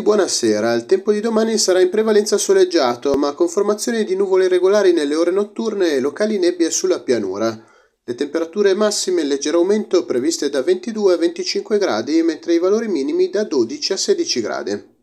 buonasera. Il tempo di domani sarà in prevalenza soleggiato, ma con formazione di nuvole regolari nelle ore notturne e locali nebbie sulla pianura. Le temperature massime in leggero aumento previste da 22 a 25 gradi, mentre i valori minimi da 12 a 16 gradi.